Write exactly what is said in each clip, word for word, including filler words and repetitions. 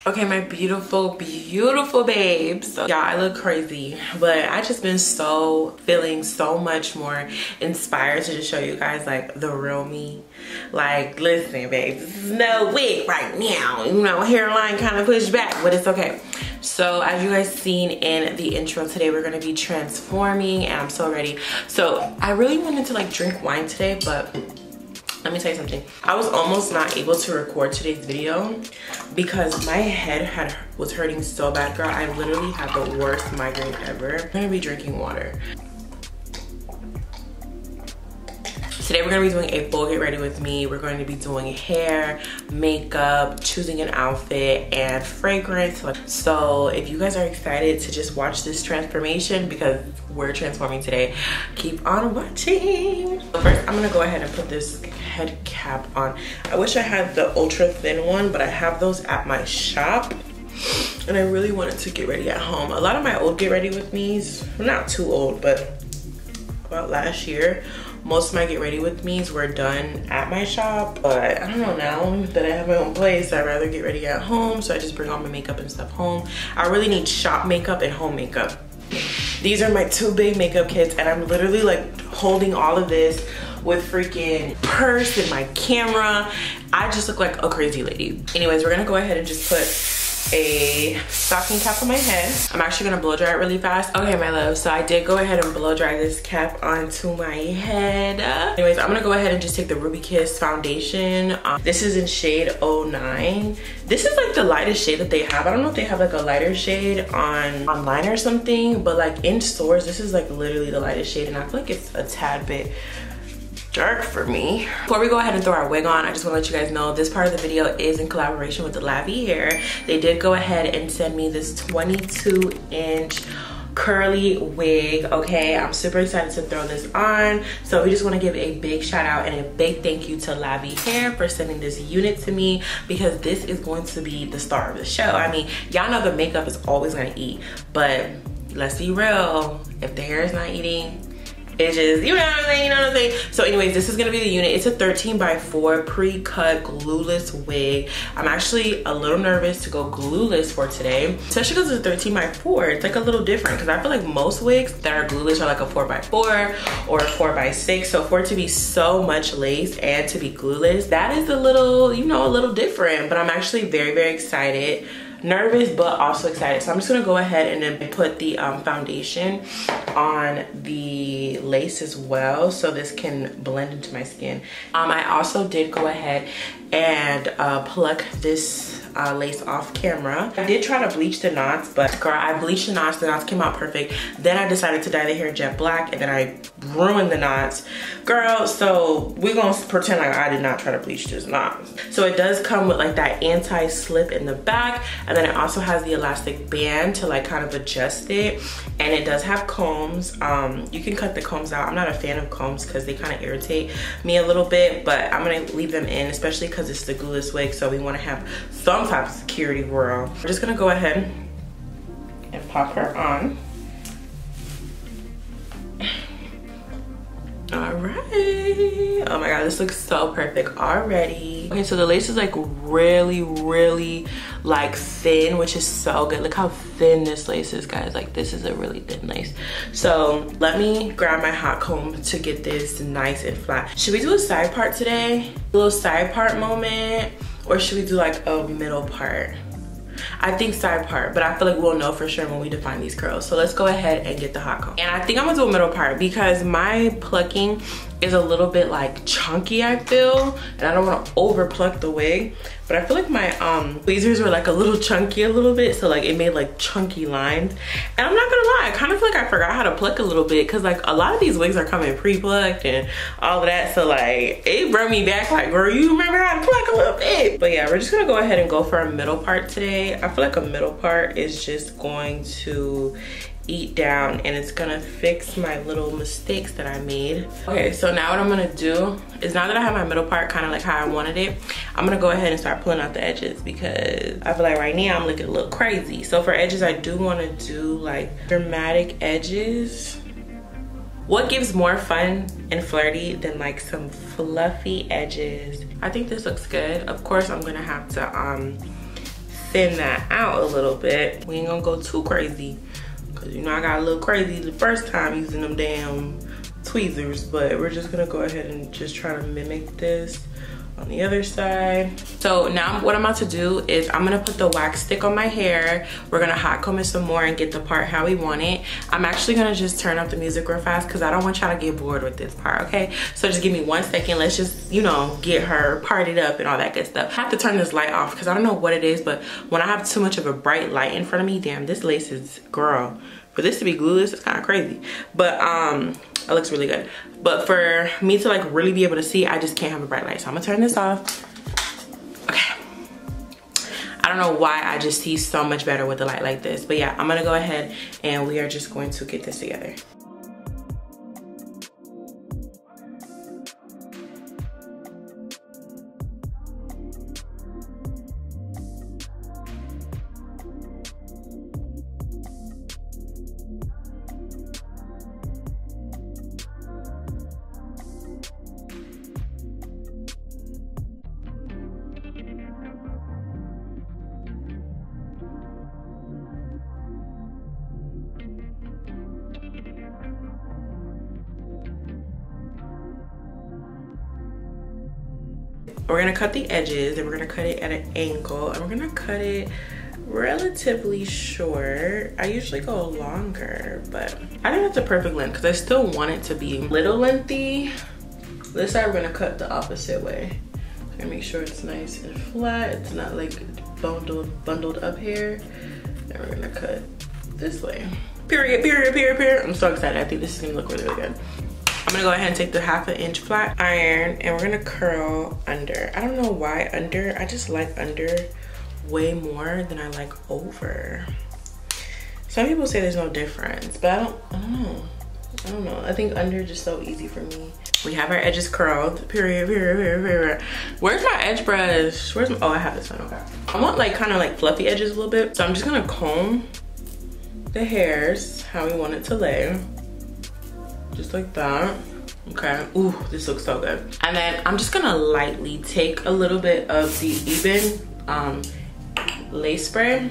Okay, my beautiful, beautiful babes. So, y'all, I look crazy, but I just been so feeling so much more inspired to just show you guys like the real me. Like, listen, babes, this is no wig right now. You know, hairline kind of pushed back, but it's okay. So as you guys seen in the intro, today we're gonna be transforming, and I'm so ready. So I really wanted to like drink wine today, but let me tell you something. I was almost not able to record today's video because my head had was hurting so bad, girl. I literally had the worst migraine ever. I'm gonna be drinking water. Today we're gonna be doing a full get ready with me. We're going to be doing hair, makeup, choosing an outfit, and fragrance. So if you guys are excited to just watch this transformation, because we're transforming today, keep on watching. So first, I'm gonna go ahead and put this head cap on. I wish I had the ultra thin one, but I have those at my shop. And I really wanted to get ready at home. A lot of my old get ready with me's, well, not too old, but about last year, most of my get ready with me's were done at my shop. But I don't know, now that I have my own place, I'd rather get ready at home. So I just bring all my makeup and stuff home. I really need shop makeup and home makeup. These are my two big makeup kits, and I'm literally like holding all of this with freaking purse and my camera. I just look like a crazy lady. Anyways, we're gonna go ahead and just put a stocking cap on my head. I'm actually gonna blow dry it really fast. Okay, my love, so I did go ahead and blow dry this cap onto my head. Anyways, I'm gonna go ahead and just take the Ruby Kiss foundation. Um, this is in shade oh nine. This is like the lightest shade that they have. I don't know if they have like a lighter shade on online or something, but like in stores, this is like literally the lightest shade, and I feel like it's a tad bit dark for me. Before we go ahead and throw our wig on, I just want to let you guys know this part of the video is in collaboration with the Lavi Hair. They did go ahead and send me this twenty-two inch curly wig. Okay, I'm super excited to throw this on. So we just want to give a big shout out and a big thank you to Lavi Hair for sending this unit to me, because this is going to be the star of the show. I mean, y'all know the makeup is always gonna eat, but let's be real, if the hair is not eating, it just, you know what I'm saying, you know what I'm saying? So anyways, this is gonna be the unit. It's a thirteen by four pre-cut glueless wig. I'm actually a little nervous to go glueless for today, especially because it's a thirteen by four. It's like a little different, because I feel like most wigs that are glueless are like a four by four or a four by six. So for it to be so much lace and to be glueless, that is a little, you know, a little different. But I'm actually very, very excited. Nervous, but also excited. So I'm just gonna go ahead and then put the um, foundation on the lace as well, so this can blend into my skin. Um, I also did go ahead and uh, pluck this uh, lace off camera. I did try to bleach the knots, but girl, I bleached the knots. The knots came out perfect. Then I decided to dye the hair jet black, and then I ruined the knots, girl. So we're gonna pretend like I did not try to bleach this knot. So it does come with like that anti-slip in the back, and then it also has the elastic band to like kind of adjust it, and it does have combs. Um, you can cut the combs out. I'm not a fan of combs because they kind of irritate me a little bit, but I'm gonna leave them in, especially because it's the glueless wig, so we want to have some type of security, girl. We're just gonna go ahead and pop her on. All right. Oh my god, this looks so perfect already. Okay, so the lace is like really, really like thin, which is so good. Look how thin this lace is, guys. Like, this is a really thin lace. So let me grab my hot comb to get this nice and flat. Should we do a side part today? A little side part moment, or should we do like a middle part? I think side part, but I feel like we'll know for sure when we define these curls. So let's go ahead and get the hot comb. And I think I'm gonna do a middle part because my plucking is a little bit like chunky, I feel, and I don't want to over pluck the wig, but I feel like my um tweezers were like a little chunky a little bit, so like it made like chunky lines. And I'm not gonna lie, I kind of feel like I forgot how to pluck a little bit, because like a lot of these wigs are coming pre-plucked and all of that, so like it brought me back like, girl, you remember how to pluck a little bit. But yeah, we're just gonna go ahead and go for a middle part today. I feel like a middle part is just going to eat down, and it's gonna fix my little mistakes that I made. Okay, so now what I'm gonna do is, now that I have my middle part kind of like how I wanted it, I'm gonna go ahead and start pulling out the edges, because I feel like right now I'm looking a little crazy. So for edges, I do want to do like dramatic edges. What gives more fun and flirty than like some fluffy edges? I think this looks good. Of course, I'm gonna have to um thin that out a little bit. We ain't gonna go too crazy, cause you know I got a little crazy the first time using them damn tweezers, but we're just gonna go ahead and just try to mimic this on the other side. So now what I'm about to do is I'm gonna put the wax stick on my hair. We're gonna hot comb it some more and get the part how we want it. I'm actually gonna just turn up the music real fast because I don't want y'all to get bored with this part, okay? So just give me one second. Let's just, you know, get her partied up and all that good stuff. I have to turn this light off because I don't know what it is, but when I have too much of a bright light in front of me, damn, this lace is, girl, for this to be glueless, it's kind of crazy. But um, it looks really good. But for me to like really be able to see, I just can't have a bright light. So I'm gonna turn this off. Okay. I don't know why I just see so much better with the light like this. But yeah, I'm gonna go ahead and we are just going to get this together. We're gonna cut the edges and we're gonna cut it at an angle and we're gonna cut it relatively short. I usually go longer, but I think that's a perfect length because I still want it to be a little lengthy. This side we're gonna cut the opposite way. I'm gonna make sure it's nice and flat. It's not like bundled, bundled up here. Then we're gonna cut this way. Period, period, period, period. I'm so excited. I think this is gonna look really, really good. I'm gonna go ahead and take the half an inch flat iron and we're gonna curl under. I don't know why under. I just like under way more than I like over. Some people say there's no difference, but I don't, I don't know. I don't know. I think under is just so easy for me. We have our edges curled. Period, period, period, period. Where's my edge brush? Where's my, oh, I have this one, okay. I want like kind of like fluffy edges a little bit. So I'm just gonna comb the hairs how we want it to lay. Just like that. Okay. Ooh, this looks so good. And then I'm just gonna lightly take a little bit of the Ebin um, lace spray,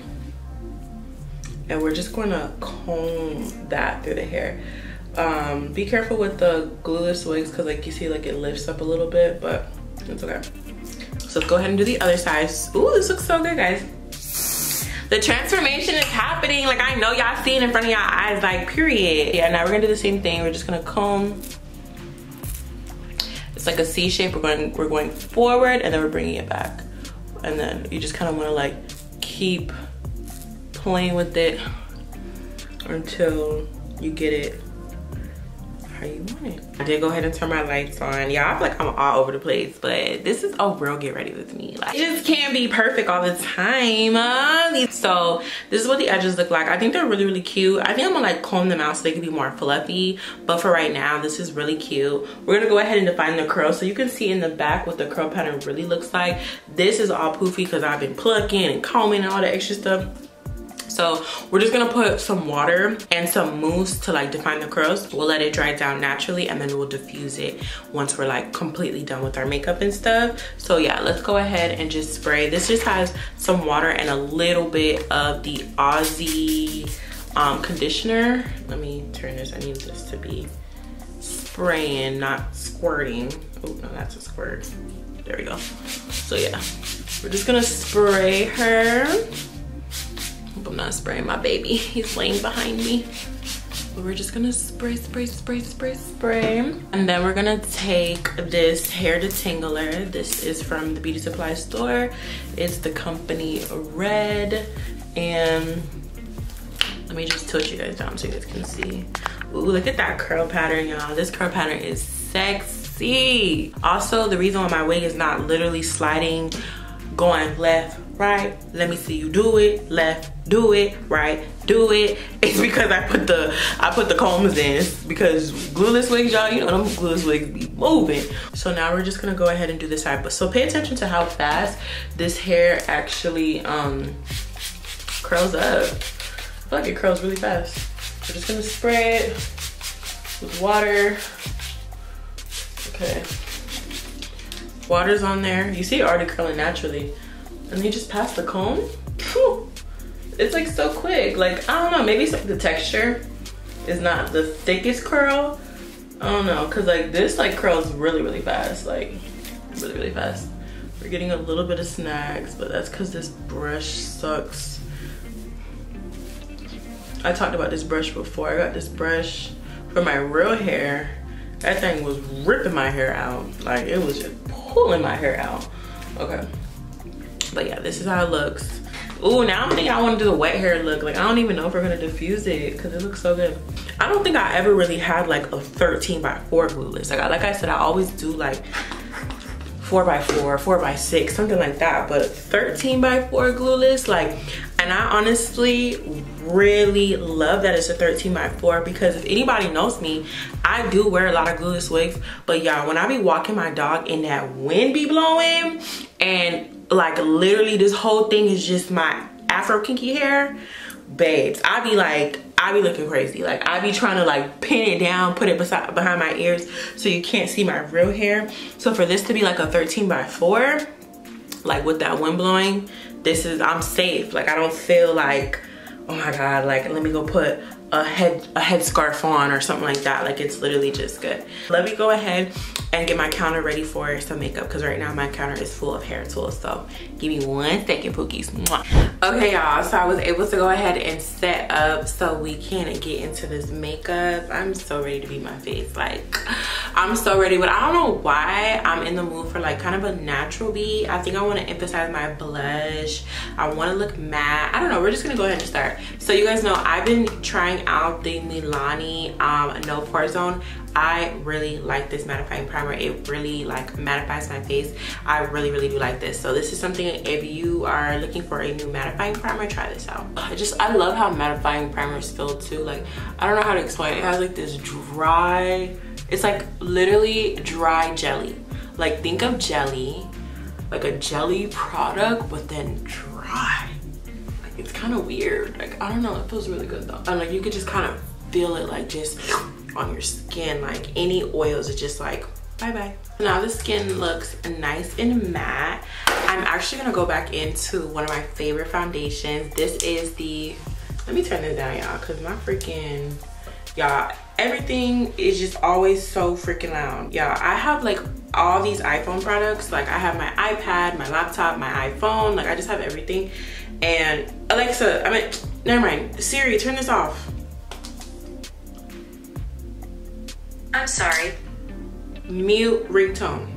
and we're just gonna comb that through the hair. Um, be careful with the glueless wigs because, like, you see, like it lifts up a little bit, but it's okay. So let's go ahead and do the other side. Ooh, this looks so good, guys. The transformation is happening. Like, I know y'all see it in front of y'all eyes, like, period. Yeah, now we're gonna do the same thing. We're just gonna comb. It's like a C shape. We're going, we're going forward and then we're bringing it back. And then you just kind of wanna like keep playing with it until you get it how you want it. I did go ahead and turn my lights on. Y'all, I feel like I'm all over the place, but this is a real get ready with me. Like, it just can't be perfect all the time. Uh, so this is what the edges look like. I think they're really, really cute. I think I'm gonna like comb them out so they can be more fluffy, but for right now, this is really cute. We're gonna go ahead and define the curl so you can see in the back what the curl pattern really looks like. This is all poofy because I've been plucking and combing and all the extra stuff. So we're just gonna put some water and some mousse to like define the curls. We'll let it dry down naturally and then we'll diffuse it once we're like completely done with our makeup and stuff. So yeah, let's go ahead and just spray. This just has some water and a little bit of the Aussie um, conditioner. Let me turn this, I need this to be spraying, not squirting. Oh no, that's a squirt. There we go. So yeah, we're just gonna spray her. I'm not spraying my baby. He's laying behind me. But we're just gonna spray, spray, spray, spray, spray. And then we're gonna take this hair detangler. This is from the beauty supply store. It's the company Red. And let me just tilt you guys down so you guys can see. Ooh, look at that curl pattern, y'all. This curl pattern is sexy. Also, the reason why my wig is not literally sliding, going left, right, let me see you do it, left, do it, right, do it. It's because I put the I put the combs in. It's because glueless wigs, y'all, you know them glueless wigs be moving. So now we're just gonna go ahead and do this side. But so pay attention to how fast this hair actually um curls up. I feel like it curls really fast. We're just gonna spray it with water. Okay. Water's on there. You see it already curling naturally. And then you just pass the comb whew, it's like so quick. Like, I don't know, maybe it's like the texture is not the thickest curl. I don't know, cause like this like curls really, really fast, like really, really fast. We're getting a little bit of snags, but that's cause this brush sucks. I talked about this brush before. I got this brush for my real hair. That thing was ripping my hair out. Like, it was just pulling my hair out. Okay. But yeah, this is how it looks. Ooh, now I'm thinking I want to do the wet hair look. Like, I don't even know if we're going to diffuse it because it looks so good. I don't think I ever really had like a thirteen by four glueless. Like, I, like I said, I always do like four by four, four by six, something like that. But thirteen by four glueless, like, and I honestly really love that it's a thirteen by four because if anybody knows me, I do wear a lot of glueless wigs. But y'all, when I be walking my dog and that wind be blowing and like literally this whole thing is just my Afro kinky hair, babes, I be like, I be looking crazy. Like, I be trying to like pin it down, put it beside behind my ears so you can't see my real hair. So for this to be like a thirteen by four, like with that wind blowing, this is, I'm safe. Like, I don't feel like, oh my God, like let me go put a head a head scarf on or something like that. Like, it's literally just good. Let me go ahead and get my counter ready for some makeup because right now my counter is full of hair tools. So give me one second, Pookies. Mwah. Okay, y'all, so I was able to go ahead and set up so we can get into this makeup. I'm so ready to be my face. Like, I'm so ready, but I don't know why I'm in the mood for like kind of a natural beat. I think I want to emphasize my blush. I want to look matte. I don't know, we're just gonna go ahead and start. So you guys know I've been trying out the Milani um, No Pore Zone. I really like this mattifying primer. It really like mattifies my face. I really, really do like this. So this is something, if you are looking for a new mattifying primer, try this out. I just, I love how mattifying primers feel too. Like, I don't know how to explain it. It has like this dry, it's like literally dry jelly. Like, think of jelly, like a jelly product, but then dry. Like, it's kind of weird. Like, I don't know, it feels really good though. And like, you could just kind of feel it like just on your skin. Like, any oils are just like bye bye. Now the skin looks nice and matte. I'm actually gonna go back into one of my favorite foundations. This is the, let me turn this down, y'all, because my freaking, y'all, everything is just always so freaking loud. Y'all, I have like all these iPhone products. Like, I have my iPad, my laptop, my iPhone. Like, I just have everything. And Alexa, I mean, never mind, Siri, turn this off. I'm sorry. Mute ringtone.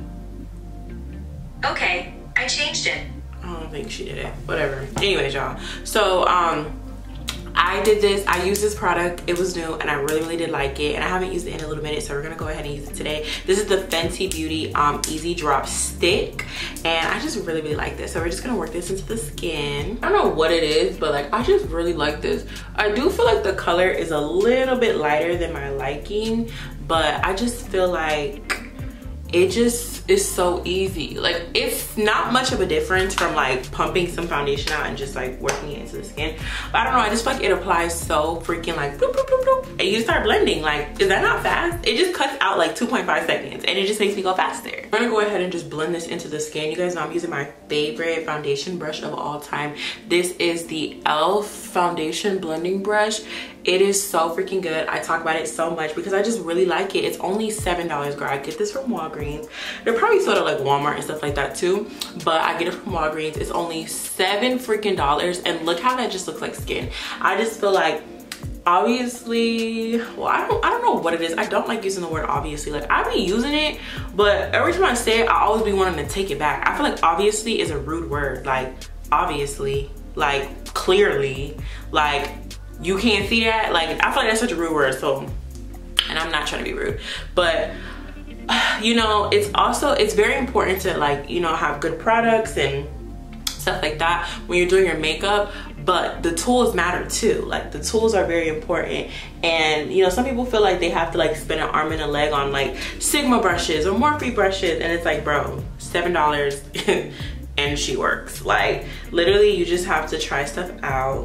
Okay, I changed it. I don't think she did it. Whatever. Anyways, y'all. So, um, I did this. I used this product. It was new, and I really, really did like it. And I haven't used it in a little minute, so we're gonna go ahead and use it today. This is the Fenty Beauty um, Easy Drop Stick, and I just really, really like this. So we're just gonna work this into the skin. I don't know what it is, but like, I just really like this. I do feel like the color is a little bit lighter than my liking, but I just feel like it just is so easy. Like, it's not much of a difference from like pumping some foundation out and just like working it into the skin. But I don't know, I just feel like it applies so freaking like bloop, bloop, bloop, bloop, and you start blending. Like, is that not fast? It just cuts out like two point five seconds and it just makes me go faster. I'm gonna go ahead and just blend this into the skin. You guys know I'm using my favorite foundation brush of all time. This is the e l f foundation blending brush. It is so freaking good. I talk about it so much because I just really like it. It's only seven dollars, girl. I get this from Walgreens. They're probably sold at like Walmart and stuff like that too, but I get it from Walgreens. It's only seven freaking dollars, and look how that just looks like skin. I just feel like, obviously, well, I don't, I don't know what it is. I don't like using the word obviously. Like, I be using it, but every time I say it, I always be wanting to take it back. I feel like obviously is a rude word. Like, obviously, like clearly, like, you can't see that. Like, I feel like that's such a rude word. So, and I'm not trying to be rude, but you know, it's also, it's very important to like, you know, have good products and stuff like that when you're doing your makeup, but the tools matter too. Like, the tools are very important. And you know, some people feel like they have to like spend an arm and a leg on like Sigma brushes or Morphe brushes, and it's like, bro, seven dollars and she works. Like, literally, you just have to try stuff out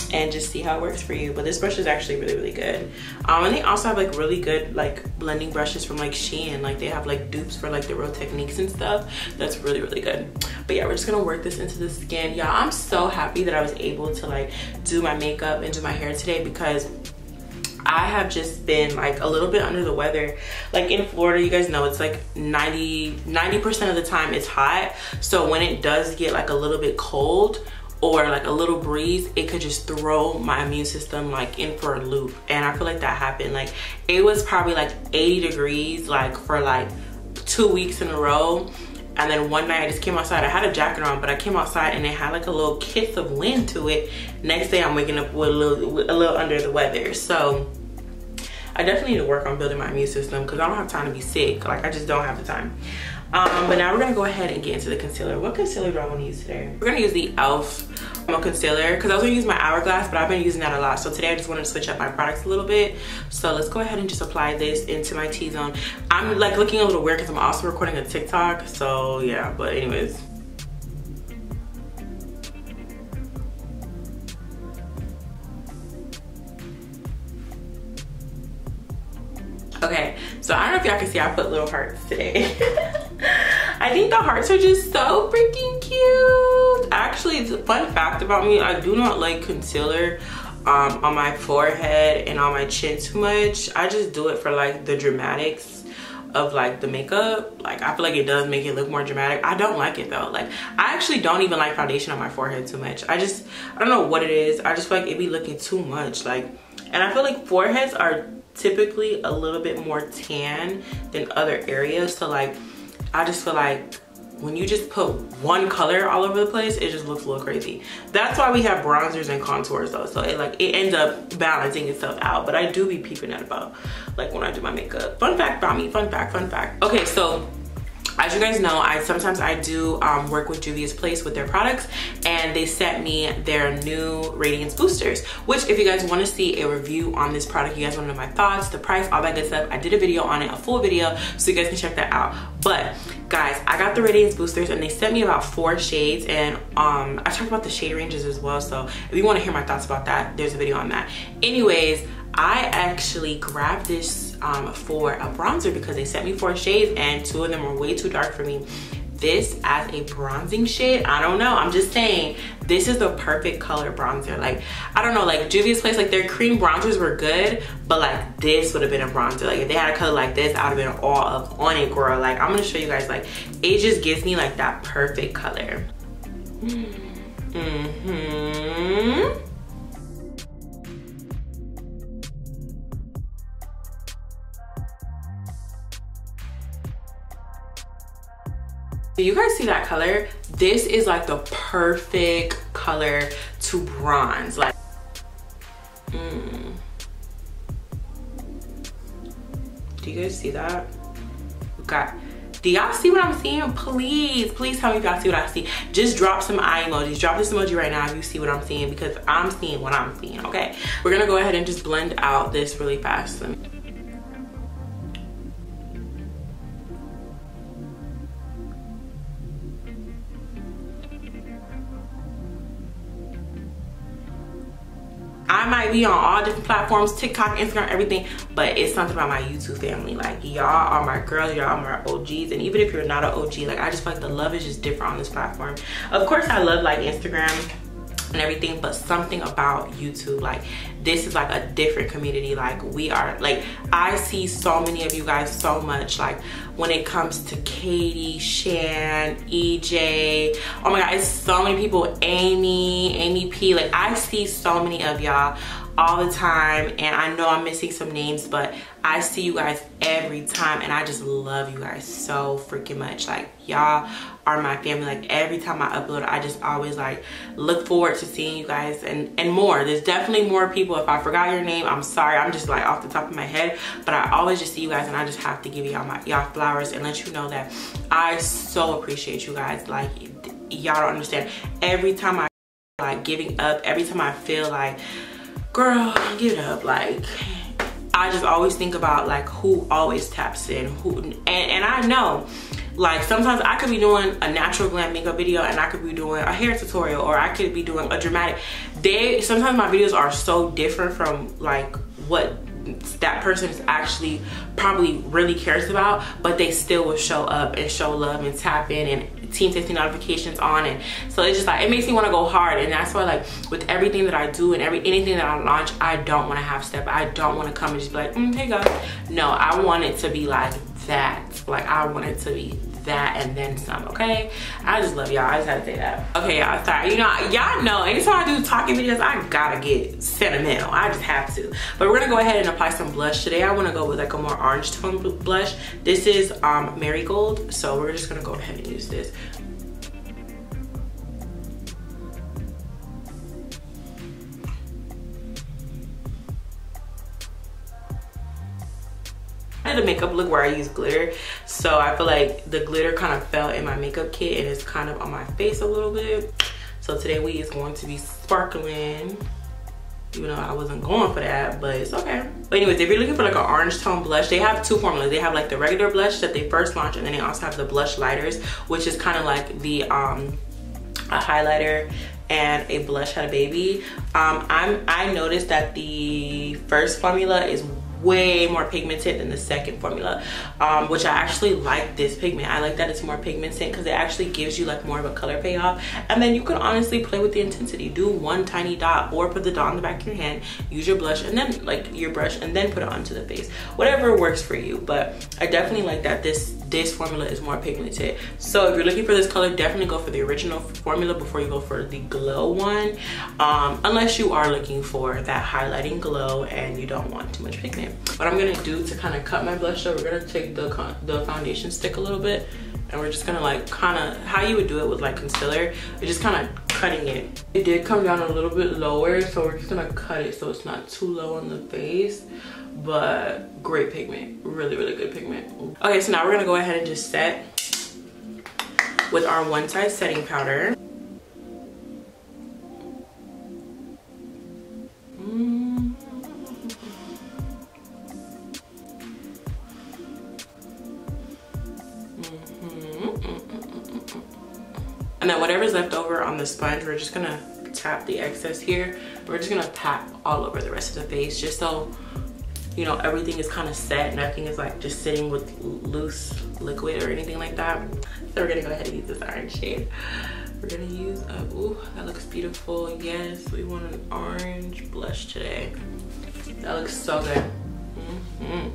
and just see how it works for you. But this brush is actually really, really good. Um, and they also have like really good like blending brushes from like Shein. Like they have like dupes for like the Real Techniques and stuff. That's really, really good. But yeah, we're just gonna work this into the skin. Y'all, I'm so happy that I was able to like do my makeup and do my hair today, because I have just been like a little bit under the weather. Like in Florida, you guys know it's like ninety percent of the time it's hot. So when it does get like a little bit cold or like a little breeze, it could just throw my immune system like in for a loop. And I feel like that happened. Like it was probably like eighty degrees like for like two weeks in a row. And then one night I just came outside. I had a jacket on, but I came outside and it had like a little kiss of wind to it. Next day I'm waking up with a little, with a little under the weather. So I definitely need to work on building my immune system, because I don't have time to be sick. Like I just don't have the time. Um, but now we're gonna go ahead and get into the concealer. What concealer do I want to use today? We're gonna use the e l f concealer, because I was gonna use my Hourglass, but I've been using that a lot. So today I just wanted to switch up my products a little bit. So let's go ahead and just apply this into my T-zone. I'm like looking a little weird because I'm also recording a TikTok. So yeah, but anyways. Okay, so I don't know if y'all can see, I put little hearts today. I think the hearts are just so freaking cute. Actually, fun fact about me, I do not like concealer um, on my forehead and on my chin too much. I just do it for like the dramatics of like the makeup. Like I feel like it does make it look more dramatic. I don't like it though. Like I actually don't even like foundation on my forehead too much. I just, I don't know what it is. I just feel like it be looking too much. Like, and I feel like foreheads are typically a little bit more tan than other areas. So like I just feel like when you just put one color all over the place, it just looks a little crazy. That's why we have bronzers and contours though. So it like it ends up balancing itself out. But I do be peeping at about like when I do my makeup. Fun fact about me, fun fact, fun fact. Okay, so as you guys know, I sometimes I do um, work with Juvia's Place with their products, and they sent me their new Radiance Boosters, which if you guys want to see a review on this product, you guys want to know my thoughts, the price, all that good stuff, I did a video on it, a full video, so you guys can check that out. But guys, I got the Radiance Boosters and they sent me about four shades, and um, I talked about the shade ranges as well, so if you want to hear my thoughts about that, there's a video on that. Anyways, I actually grabbed this um, for a bronzer because they sent me four shades and two of them were way too dark for me. This as a bronzing shade, I don't know, I'm just saying, this is the perfect color bronzer. Like, I don't know, like Juvia's Place, like their cream bronzers were good, but like this would have been a bronzer. Like if they had a color like this, I would have been all up on it, girl. Like I'm gonna show you guys, like it just gives me like that perfect color. Mm-hmm. Do you guys see that color? This is like the perfect color to bronze. Like, mm. Do you guys see that? Got. Do y'all see what I'm seeing? Please, please tell me if y'all see what I see. Just drop some eye emojis. Drop this emoji right now if you see what I'm seeing, because I'm seeing what I'm seeing, okay? We're gonna go ahead and just blend out this really fast. Let me I might be on all different platforms, TikTok, Instagram, everything, but it's something about my YouTube family. Like, y'all are my girls, y'all are my O Gs, and even if you're not an O G, like, I just feel like the love is just different on this platform. Of course, I love, like, Instagram and everything, but something about YouTube, like, this is like a different community. Like, we are, like, I see so many of you guys so much, like, when it comes to Katie, Shan, E J, oh my god, it's so many people, Amy, Amy P, like, I see so many of y'all all the time, and I know I'm missing some names, but I see you guys every time, and I just love you guys so freaking much. Like, y'all are my family. Like, every time I upload, I just always like look forward to seeing you guys, and and more. There's definitely more people. If I forgot your name, I'm sorry. I'm just like off the top of my head, but I always just see you guys, and I just have to give y'all my y'all flowers and let you know that I so appreciate you guys. Like, y'all don't understand. Every time I like giving up, every time I feel like, girl, give it up, like, I just always think about like who always taps in, who, and, and I know, Like sometimes I could be doing a natural glam makeup video and I could be doing a hair tutorial, or I could be doing a dramatic. They sometimes my videos are so different from like what that person is actually probably really cares about, but they still will show up and show love and tap in and Team Tasty notifications on. And so it's just like, it makes me want to go hard. And that's why, like, with everything that I do and every anything that I launch, I don't want to half step. I don't want to come and just be like, mm, hey guys. No, I want it to be like that. Like I want it to be that and then some. Okay, I just love y'all. I just had to say that. Okay, y'all, sorry. You know, y'all know anytime I do talking videos, I gotta get sentimental. I just have to. But we're gonna go ahead and apply some blush today. I want to go with like a more orange tone blush. This is um Marigold, so we're just gonna go ahead and use this. I did a makeup look where I use glitter, so I feel like the glitter kind of fell in my makeup kit and it's kind of on my face a little bit. So today we is going to be sparkling, even though I wasn't going for that, but it's okay. But anyways, if you're looking for like an orange tone blush, they have two formulas. They have like the regular blush that they first launched, and then they also have the blush lighters, which is kind of like the um a highlighter and a blush had a baby. um i'm I noticed that the first formula is way more pigmented than the second formula, um, which I actually like this pigment. I like that it's more pigmented because it actually gives you like more of a color payoff. And then you can honestly play with the intensity. Do one tiny dot or put the dot on the back of your hand, use your blush and then like your brush and then put it onto the face. Whatever works for you. But I definitely like that this this formula is more pigmented. So if you're looking for this color, definitely go for the original formula before you go for the glow one, um, unless you are looking for that highlighting glow and you don't want too much pigment. What I'm gonna do to kind of cut my blush though, we're gonna take the the foundation stick a little bit and we're just gonna like kind of how you would do it with like concealer. We're just kind of cutting it. It did come down a little bit lower, so we're just gonna cut it so it's not too low on the face. But great pigment, really really good pigment. Okay, so now we're gonna go ahead and just set with our One Size setting powder. Mm. And then whatever's left over on the sponge, we're just gonna tap the excess here. We're just gonna tap all over the rest of the face, just so you know everything is kind of set. Nothing is like just sitting with loose liquid or anything like that. So we're gonna go ahead and use this orange shade. We're gonna use a, ooh, that looks beautiful. Yes, we want an orange blush today. That looks so good. Mm-hmm.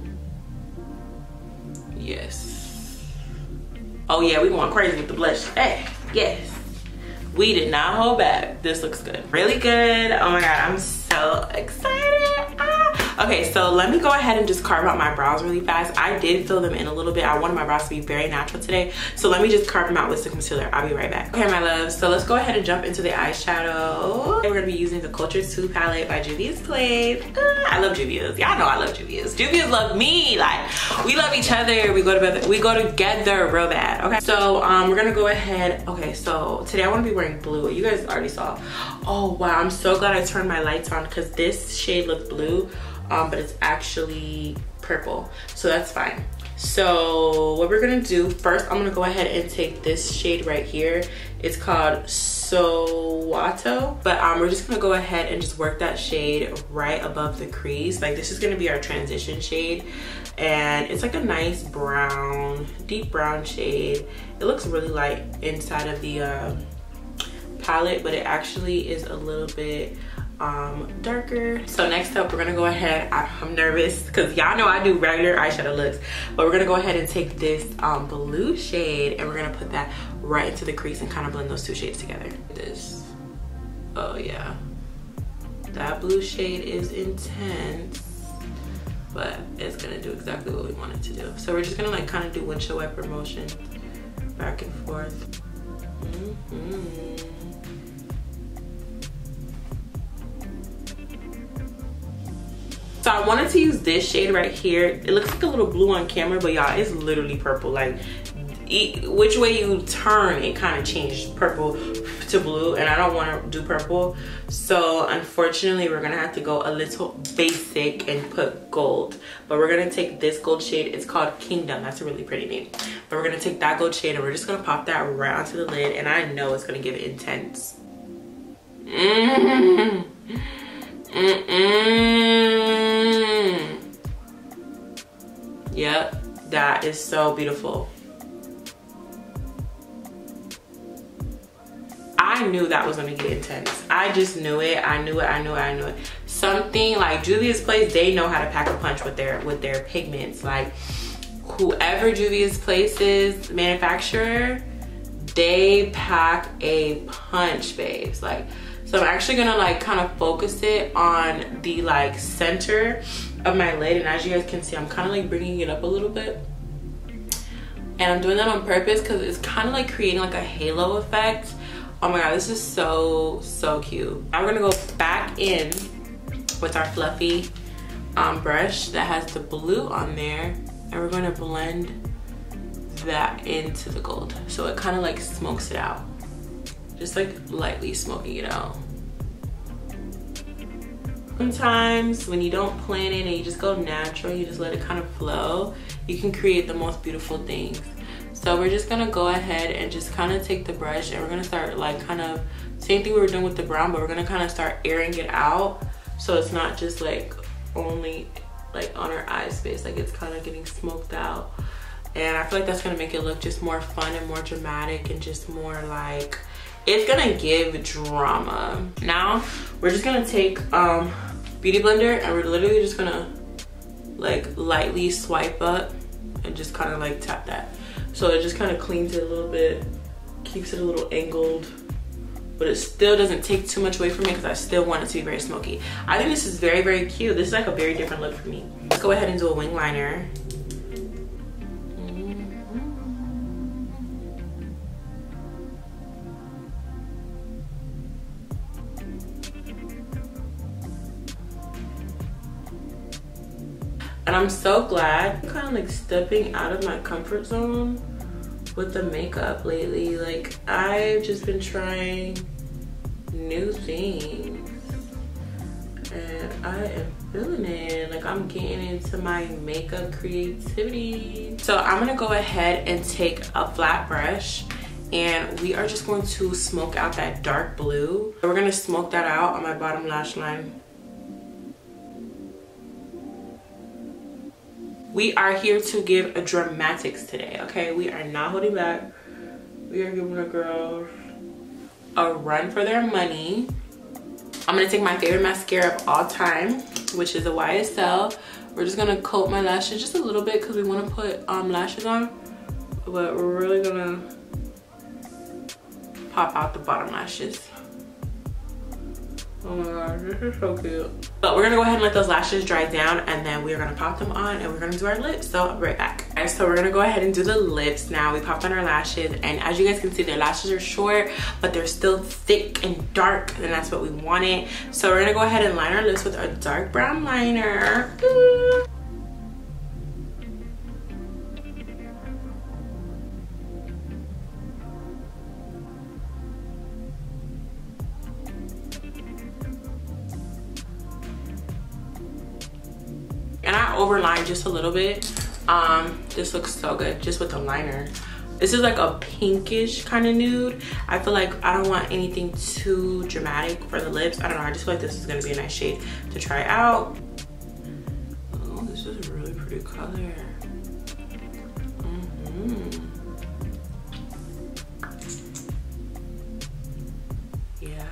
Yes. Oh yeah, we going crazy with the blush. Hey, yes. We did not hold back. This looks good. Really good. Oh my God, I'm so excited. Ah. Okay, so let me go ahead and just carve out my brows really fast. I did fill them in a little bit. I wanted my brows to be very natural today. So let me just carve them out with the concealer. I'll be right back. Okay, my loves, so let's go ahead and jump into the eyeshadow. We're gonna be using the Culture two palette by Juvia's Place. Ah, I love Juvia's. Y'all know I love Juvia's. Juvia's love me. Like, we love each other. We go together, we go together real bad. Okay, so um, we're gonna go ahead. Okay, so today I wanna be wearing blue. You guys already saw. Oh wow, I'm so glad I turned my lights on because this shade looked blue. Um, but it's actually purple, so that's fine. So what we're gonna do first, I'm gonna go ahead and take this shade right here. It's called Sowato, but um, we're just gonna go ahead and just work that shade right above the crease. Like, this is gonna be our transition shade, and it's like a nice brown, deep brown shade. It looks really light inside of the uh, palette, but it actually is a little bit um darker. So next up, we're gonna go ahead, I'm nervous because y'all know I do regular eyeshadow looks, but we're gonna go ahead and take this um blue shade and we're gonna put that right into the crease and kind of blend those two shades together. This, oh yeah, that blue shade is intense, but it's gonna do exactly what we want it to do. So we're just gonna like kind of do windshield wiper motion back and forth. Mm-hmm. So I wanted to use this shade right here. It looks like a little blue on camera, but y'all, it's literally purple. Like, which way you turn, it kind of changed purple to to blue and I don't want to do purple. So unfortunately, we're gonna have to go a little basic and put gold. But we're gonna take this gold shade. It's called Kingdom. That's a really pretty name. But we're gonna take that gold shade and we're just gonna pop that right onto the lid, and I know it's gonna give it intense. Mm-hmm. Mm-mm. Yep, that is so beautiful. I knew that was gonna get intense. I just knew it. I knew it. I knew it. I knew it. Something like Juvia's Place, they know how to pack a punch with their with their pigments. Like whoever Juvia's Place is, manufacturer, they pack a punch, babes. Like, so I'm actually gonna like kind of focus it on the like center of my lid, and as you guys can see, I'm kind of like bringing it up a little bit. And I'm doing that on purpose because it's kind of like creating like a halo effect. Oh my god, this is so, so cute. Now we're gonna go back in with our fluffy um, brush that has the blue on there, and we're gonna blend that into the gold. So it kind of like smokes it out. Just like lightly smoking it out. Sometimes when you don't plan it and you just go natural, you just let it kind of flow, you can create the most beautiful things. So we're just gonna go ahead and just kind of take the brush and we're gonna start like kind of, same thing we were doing with the brown, but we're gonna kind of start airing it out. So it's not just like only like on our eye space, like it's kind of getting smoked out. And I feel like that's gonna make it look just more fun and more dramatic and just more like, it's gonna give drama. Now we're just gonna take um, Beauty Blender and we're literally just gonna like lightly swipe up and just kind of like tap that. So it just kind of cleans it a little bit, keeps it a little angled, but it still doesn't take too much away from me because I still want it to be very smoky. I think this is very, very cute. This is like a very different look for me. Let's go ahead and do a wing liner. And I'm so glad I'm kind of like stepping out of my comfort zone with the makeup lately. Like I've just been trying new things and I am feeling it. Like I'm getting into my makeup creativity. So I'm gonna go ahead and take a flat brush and we are just going to smoke out that dark blue. We're gonna smoke that out on my bottom lash line. We are here to give a dramatics today, okay? We are not holding back. We are giving the girls a run for their money. I'm gonna take my favorite mascara of all time, which is a Y S L. We're just gonna coat my lashes just a little bit because we wanna put um, lashes on, but we're really gonna pop out the bottom lashes. Oh my gosh, this is so cute. But we're gonna go ahead and let those lashes dry down and then we're gonna pop them on and we're gonna do our lips. So I'll be right back. Alright, so we're gonna go ahead and do the lips now. We popped on our lashes and as you guys can see, their lashes are short, but they're still thick and dark, and that's what we wanted. So we're gonna go ahead and line our lips with a dark brown liner. Ooh. And I overlined just a little bit. Um, this looks so good just with the liner. This is like a pinkish kind of nude. I feel like I don't want anything too dramatic for the lips. I don't know, I just feel like this is gonna be a nice shade to try out. Oh, this is a really pretty color. Mm-hmm. Yeah.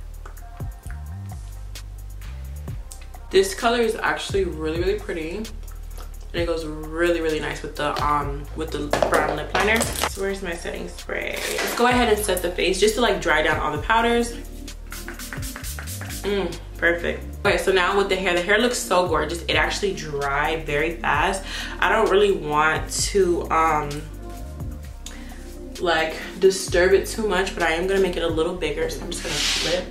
This color is actually really, really pretty. And it goes really, really nice with the um with the brown lip liner. So where's my setting spray? Let's go ahead and set the face just to like dry down all the powders. Mmm, perfect. Okay, so now with the hair, the hair looks so gorgeous. It actually dried very fast. I don't really want to um like disturb it too much, but I am gonna make it a little bigger. So I'm just gonna flip.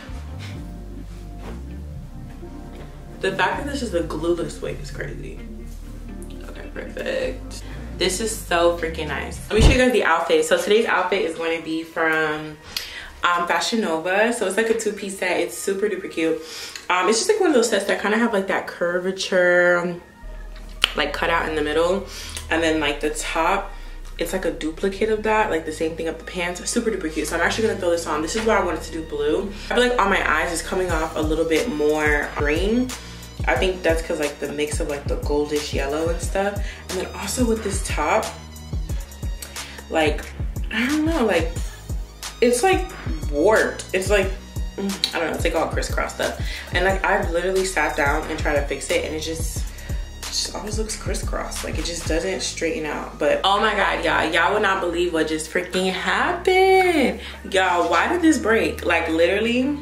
The fact that this is a glueless wig is crazy. Okay, perfect. This is so freaking nice. Let me show you guys the outfit. So today's outfit is going to be from um, Fashion Nova. So it's like a two-piece set. It's super duper cute. Um, it's just like one of those sets that kind of have like that curvature, like cut out in the middle. And then like the top, it's like a duplicate of that, like the same thing up the pants. Super duper cute. So I'm actually gonna throw this on. This is why I wanted to do blue. I feel like on my eyes it's coming off a little bit more green. I think that's because like the mix of like the goldish yellow and stuff. And then also with this top, like, I don't know, like, it's like warped. It's like, I don't know, it's like all crisscrossed up. And like I've literally sat down and tried to fix it and it just, just always looks crisscrossed. Like it just doesn't straighten out. But oh my god, y'all, y'all would not believe what just freaking happened. Y'all, why did this break? Like literally,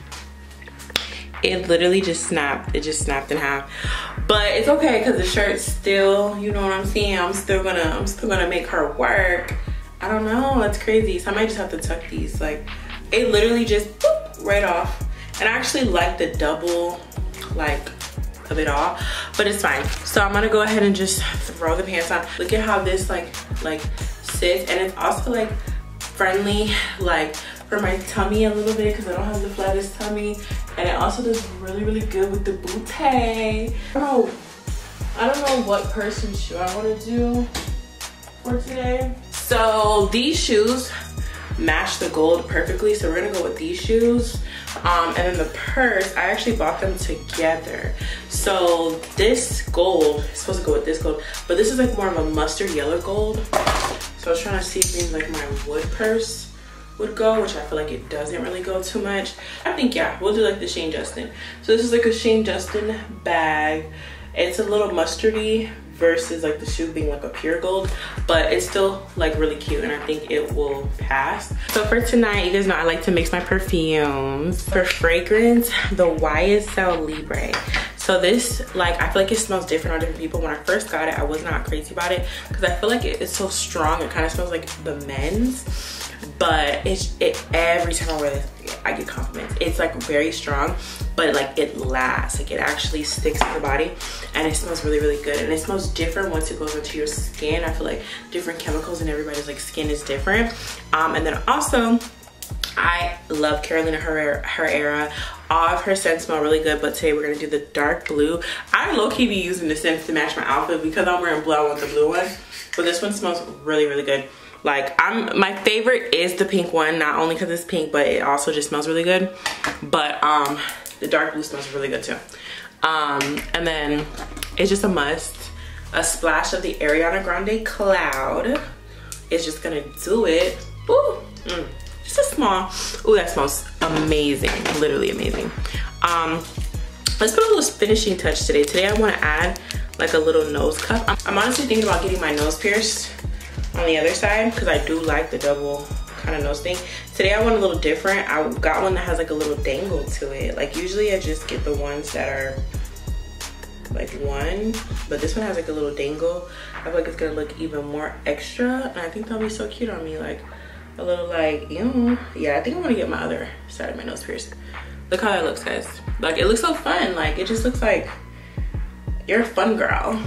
it literally just snapped. It just snapped in half. But it's okay because the shirt's still, you know what I'm saying? I'm still gonna, I'm still gonna make her work. I don't know, that's crazy. So I might just have to tuck these. Like it literally just boop, right off. And I actually like the double, like, of it all, but it's fine. So I'm gonna go ahead and just throw the pants on. Look at how this like like sits, and it's also like friendly like for my tummy a little bit because I don't have the flattest tummy, and it also does really really good with the bootay. I don't know, I don't know what person shoe I want to do for today. So these shoes match the gold perfectly, so we're gonna go with these shoes. Um, and then the purse, I actually bought them together. So this gold is supposed to go with this gold, but this is like more of a mustard yellow gold. So I was trying to see if maybe like my wood purse would go, which I feel like it doesn't really go too much. I think, yeah, we'll do like the Shane Justin. So this is like a Shane Justin bag. It's a little mustardy versus like the shoe being like a pure gold, but it's still like really cute and I think it will pass. So for tonight, you guys know I like to mix my perfumes. For fragrance, the Y S L Libre. So this, like, I feel like it smells different on different people. When I first got it, I was not crazy about it because I feel like it, it's so strong. It kind of smells like the men's, but it's it every time I wear this, I get compliments. It's like very strong, but like it lasts. Like it actually sticks to the body, and it smells really really good. And it smells different once it goes into your skin. I feel like different chemicals in everybody's like skin is different. Um, and then also, I love Carolina Herrera. Herrera. All of her scents smell really good, but today we're gonna do the dark blue. I low-key be using the scents to match my outfit because I'm wearing blue. I want the blue one, but this one smells really really good. Like, I'm, my favorite is the pink one, not only because it's pink, but it also just smells really good. But um, the dark blue smells really good too. Um, and then it's just a must. A splash of the Ariana Grande Cloud is just gonna do it. Ooh, mm, just a small. Ooh, that smells amazing, literally amazing. Um, let's put a little finishing touch today. Today I want to add like a little nose cuff. I'm, I'm honestly thinking about getting my nose pierced on the other side because I do like the double kind of nose thing. Today I want a little different. I got one that has like a little dangle to it. Like usually I just get the ones that are like one, but this one has like a little dangle. I feel like it's gonna look even more extra, and I think that'll be so cute on me. Like a little like, you know, yeah, I think I'm gonna get my other side of my nose pierced. Look how that looks, guys. Like it looks so fun. Like it just looks like you're a fun girl.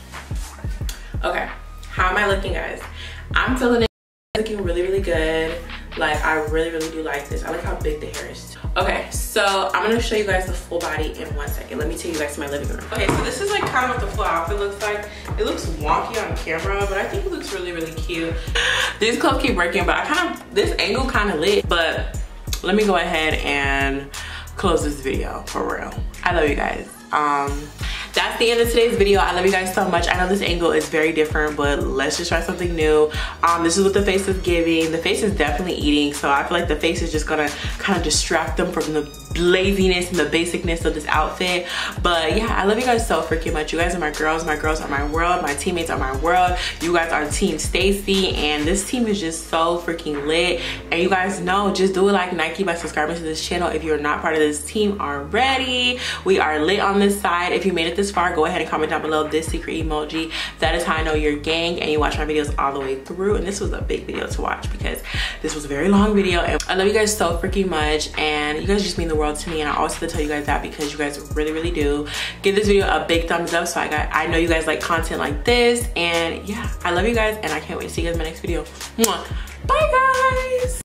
Okay, how am I looking, guys? I'm feeling it. Looking really really good. Like I really really do like this. I like how big the hair is. Okay, so I'm gonna show you guys the full body in one second. Let me take you guys to my living room. Okay, so this is like kind of what the full outfit looks like. It looks wonky on camera, but I think it looks really really cute. These clothes keep breaking, but I kind of, this angle kind of lit. But let me go ahead and close this video for real. I love you guys. Um, that's the end of today's video. I love you guys so much. I know this angle is very different, but let's just try something new. Um, this is what the face is giving. The face is definitely eating, so I feel like the face is just gonna kind of distract them from the laziness and the basicness of this outfit. But yeah, I love you guys so freaking much. You guys are my girls. My girls are my world. My teammates are my world. You guys are Team Stacy, and this team is just so freaking lit. And you guys know, just do it like Nike by subscribing to this channel if you're not part of this team already. We are lit on this side. If you made it this far, go ahead and comment down below this secret emoji. That is how I know you're gang and you watch my videos all the way through. And this was a big video to watch because this was a very long video. And I love you guys so freaking much, and you guys just mean the world to me, and I always have to tell you guys that because you guys really really do. Give this video a big thumbs up so I got I know you guys like content like this. And yeah, I love you guys, and I can't wait to see you guys in my next video. Mwah. Bye guys.